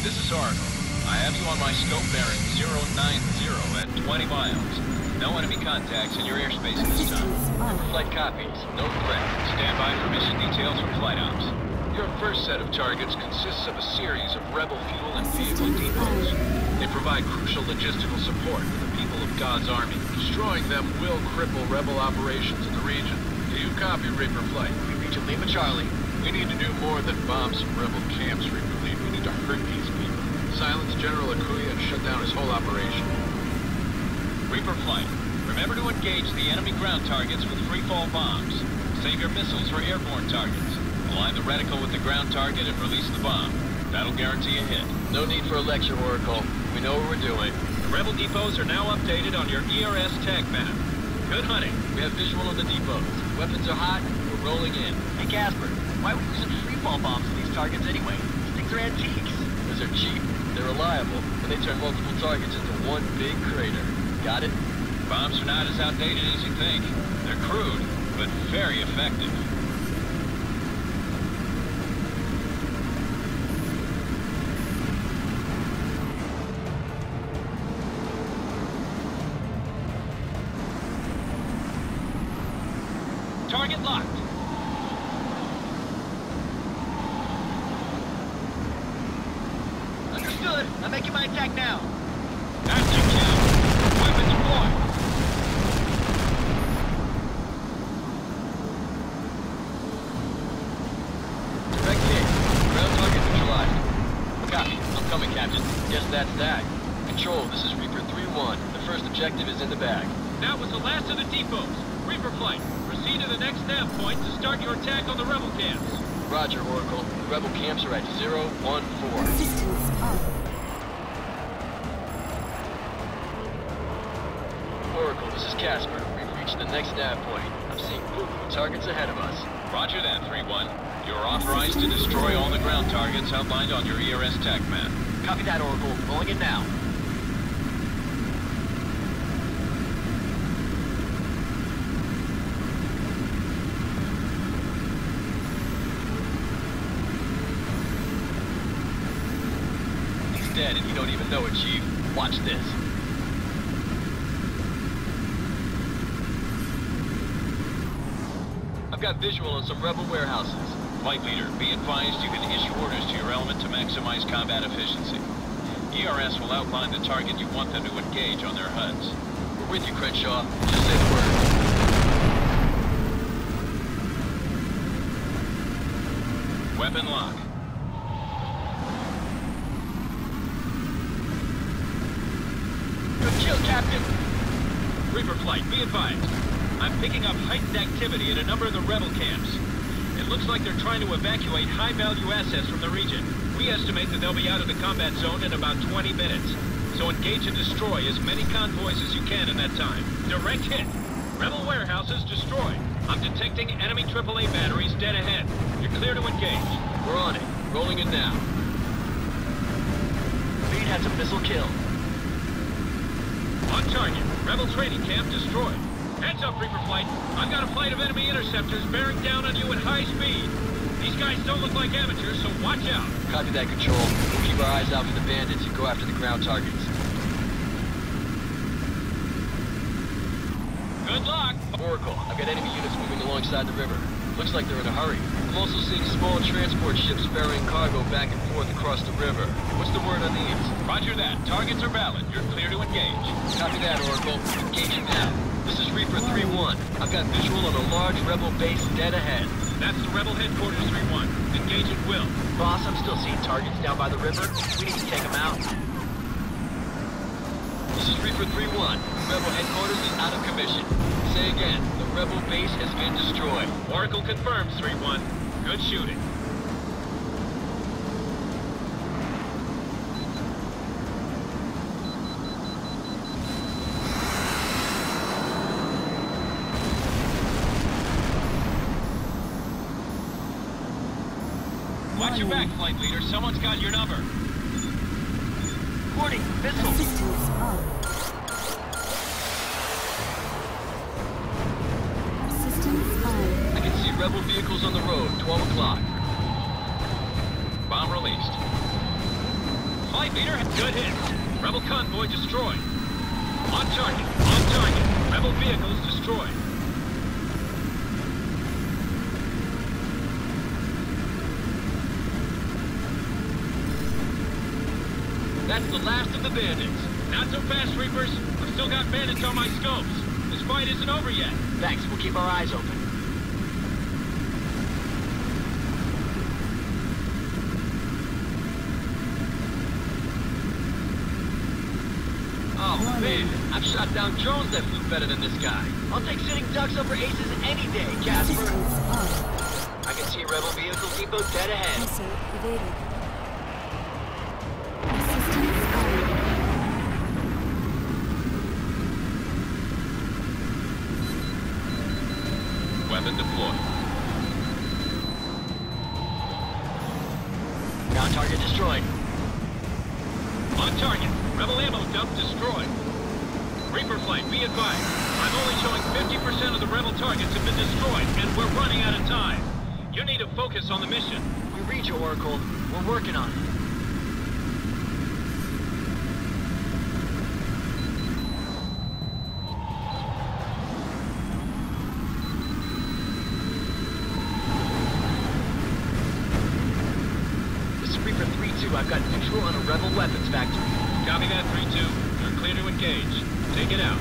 This is Artemis. I have you on my scope bearing 090 at 20 miles. No enemy contacts in your airspace at this time. Flight copies. No threat. Stand by for mission details from flight ops. Your first set of targets consists of a series of rebel fuel and vehicle depots. They provide crucial logistical support for the people of God's army. Destroying them will cripple rebel operations in the region. Do you copy, Reaper Flight? Region Lima Charlie. We need to do more than bomb some rebel camps, Reaper Fleet. We need to hurt these people. Silence General Akuya and shut down his whole operation. Reaper Flight, remember to engage the enemy ground targets with free-fall bombs. Save your missiles for airborne targets. Align the reticle with the ground target and release the bomb. That'll guarantee a hit. No need for a lecture, Oracle. We know what we're doing. The rebel depots are now updated on your ERS tag map. Good hunting. We have visual of the depots. Weapons are hot. We're rolling in. Hey, Casper, why are we using free-fall bombs on these targets anyway? These things are antiques. Because they're cheap, they're reliable, and they turn multiple targets into one big crater. Got it? Bombs are not as outdated as you think. They're crude, but very effective. Target locked. Understood. I'm making my attack now. That's your kill. Weapon deployed. Direct hit. Ground target neutralized. Copy. I'm coming, Captain. Yes, that's that. Control, this is Reaper 3-1. The first objective is in the bag. That was the last of the depots. Reaper Flight, proceed to the next nav point to start your attack on the rebel camps. Roger, Oracle. The rebel camps are at 014. Distance up. Oracle, this is Casper. We've reached the next nav point. I'm seeing moving targets ahead of us. Roger that, 3-1. You're authorized to destroy all the ground targets outlined on your ERS tag map. Copy that, Oracle. Rolling in now. Dead and you don't even know it, Chief. Watch this. I've got visual on some rebel warehouses. Flight Leader, be advised you can issue orders to your element to maximize combat efficiency. ERS will outline the target you want them to engage on their HUDs. We're with you, Crenshaw. Just say the word. Weapon lock. Good kill, Captain. Reaper Flight, be advised. I'm picking up heightened activity at a number of the rebel camps. It looks like they're trying to evacuate high-value assets from the region. We estimate that they'll be out of the combat zone in about 20 minutes. So engage and destroy as many convoys as you can in that time. Direct hit. Rebel warehouses destroyed. I'm detecting enemy AAA batteries dead ahead. You're clear to engage. We're on it. Rolling in now. Lead has a missile kill. On target. Rebel training camp destroyed. Heads up, Reaper Flight. I've got a flight of enemy interceptors bearing down on you at high speed. These guys don't look like amateurs, so watch out. Copy that, Control. We'll keep our eyes out for the bandits and go after the ground targets. Good luck. Oracle, I've got enemy units moving alongside the river. Looks like they're in a hurry. I'm also seeing small transport ships ferrying cargo back and forth across the river. What's the word on these? Roger that. Targets are valid. You're clear to engage. Copy that, Oracle. Engaging now. This is Reaper 3-1. I've got visual on a large rebel base dead ahead. That's the rebel headquarters, 3-1. Engage at will. Boss, I'm still seeing targets down by the river. We need to take them out. This is Reaper 3-1. Rebel headquarters is out of commission. Say again, the rebel base has been destroyed. Oracle confirms, 3-1. Good shooting. Watch your back, Flight Leader. Someone's got your number. Warning, missile. Assistance up. Assistance on. I can see rebel vehicles on the road, 12 o'clock. Bomb released. Flight leader, good hit. Rebel convoy destroyed. On target, on target. Rebel vehicles destroyed. That's the last of the bandits. Not so fast, Reapers. I've still got bandits on my scopes. This fight isn't over yet. Thanks, we'll keep our eyes open. Oh, man. I've shot down drones that flew better than this guy. I'll take sitting ducks over aces any day, Casper. Systems off. I can see a rebel vehicle depot dead ahead. Missile evaded. Systems on. Weapon deployed. Ground target destroyed. On target. Rebel ammo dump destroyed. Reaper flight, be advised. I'm only showing 50% of the rebel targets have been destroyed, and we're running out of time. You need to focus on the mission. We read you, Oracle. We're working on it. This is Reaper 3-2. I've got neutral on a rebel weapons factory. Copy that, 3-2. You're clear to engage. Take it out.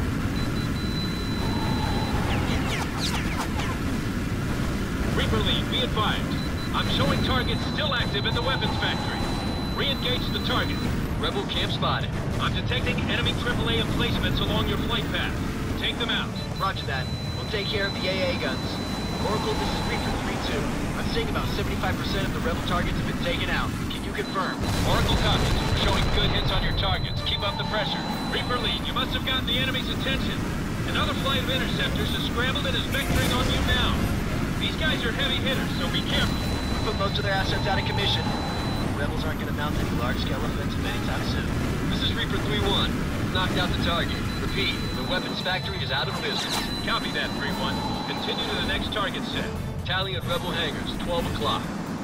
Reaper lead, be advised. I'm showing targets still active in the weapons factory. Re-engage the target. Rebel camp spotted. I'm detecting enemy AAA emplacements along your flight path. Take them out. Roger that. We'll take care of the AA guns. Oracle, this is Reaper 3-2. I'm seeing about 75% of the rebel targets have been taken out. Can you confirm? Oracle copies. We're showing good hits on your targets. Keep up the pressure. Reaper lead, you must have gotten the enemy's attention. Another flight of interceptors has scrambled and is vectoring on you now. These guys are heavy hitters, so be careful. We put most of their assets out of commission. The rebels aren't going to mount any large-scale offensive anytime soon. This is Reaper 3-1. Knocked out the target. Repeat, the weapons factory is out of business. Copy that, 3-1. Continue to the next target set. Tally at rebel hangars, 12 o'clock.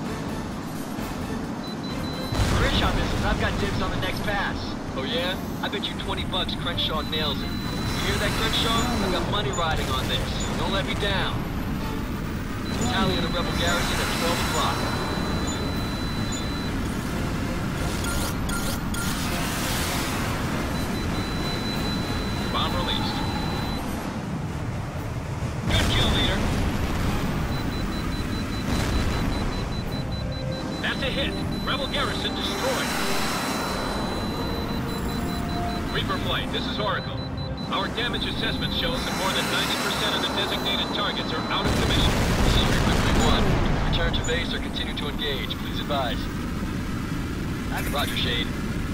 Crenshaw missiles, I've got dibs on the next pass. Oh yeah? I bet you $20 Crenshaw nails it. You hear that, Crenshaw? I've got money riding on this. Don't let me down. Tally at the rebel garrison at 12 o'clock. Bomb released. Good kill, leader. That's a hit. Rebel garrison destroyed. Reaper flight, this is Oracle. Our damage assessment shows that more than 90% of the designated targets are out of commission. This is Reaper 3-1. Return to base or continue to engage. Please advise. Roger, Shade.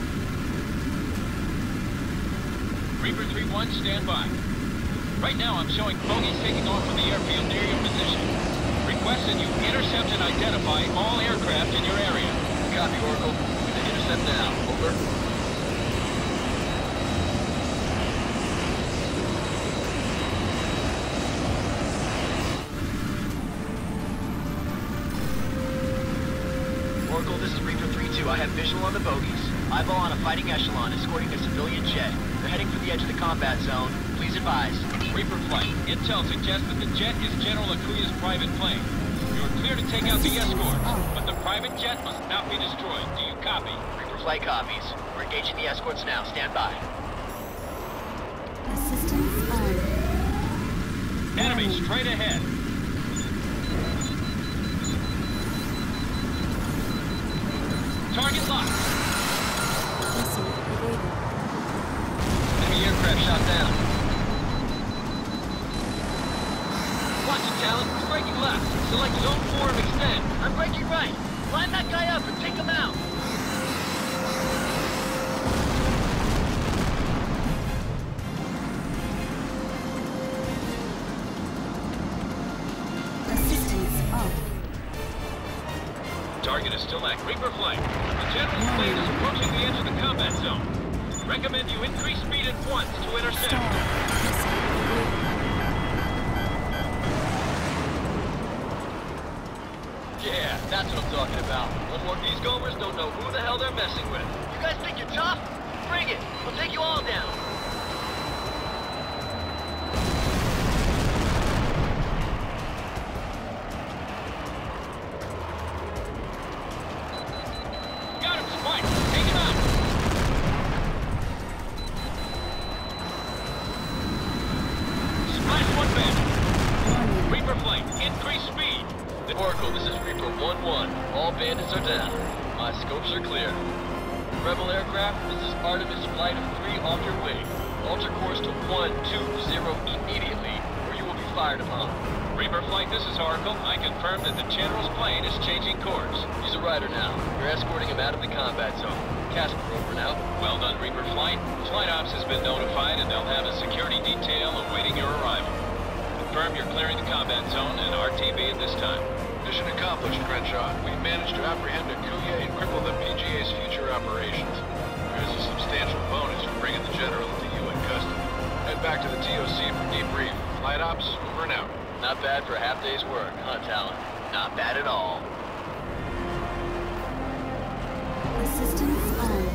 Reaper 3-1, stand by. Right now I'm showing bogies taking off from the airfield near your position. Request that you intercept and identify all aircraft in your area. Copy, Oracle. Gonna intercept now. Over. Oracle, this is Reaper 3-2. I have visual on the bogies. Eyeball on a fighting echelon escorting a civilian jet. They're heading for the edge of the combat zone. Please advise. Reaper flight, intel suggests that the jet is General Akuya's private plane. You are clear to take out the escorts, but the private jet must not be destroyed. Do you copy? Reaper flight copies. We're engaging the escorts now. Stand by. Assistance on. Enemy straight ahead. Target locked. Missile evaded. Enemy aircraft shot down. Watch it, Talon. He's breaking left. Select zone 4 and extend. I'm breaking right. Line that guy up and take him out. Assistance off. Target is still at Reaper flight. The General's plane is approaching the edge of the combat zone. Recommend you increase speed at once to intercept. Star. Missile evaded. Yeah, that's what I'm talking about. One more these gomers don't know who the hell they're messing with. You guys think you're tough? Bring it. We'll take you all down. Got him, Spike! Take him out! Splash one bandit. Reaper flight, increase speed. Oracle, this is Reaper 1-1. All bandits are down. My scopes are clear. Rebel aircraft, this is Artemis flight of 3 off your wing. Alter course to 120 immediately, or you will be fired upon. Reaper flight, this is Oracle. I confirm that the General's plane is changing course. He's a rider now. You're escorting him out of the combat zone. Casper over now. Well done, Reaper flight. Flight ops has been notified and they'll have a security detail awaiting your arrival. Confirm you're clearing the combat zone and RTB at this time. Mission accomplished, Crenshaw. We've managed to apprehend a Kuya and cripple the PGA's future operations. There's a substantial bonus for bringing the General into UN custody. Head back to the TOC for debrief. Flight ops, over and out. Not bad for a half day's work, huh, Talon? Not bad at all. Assistance on.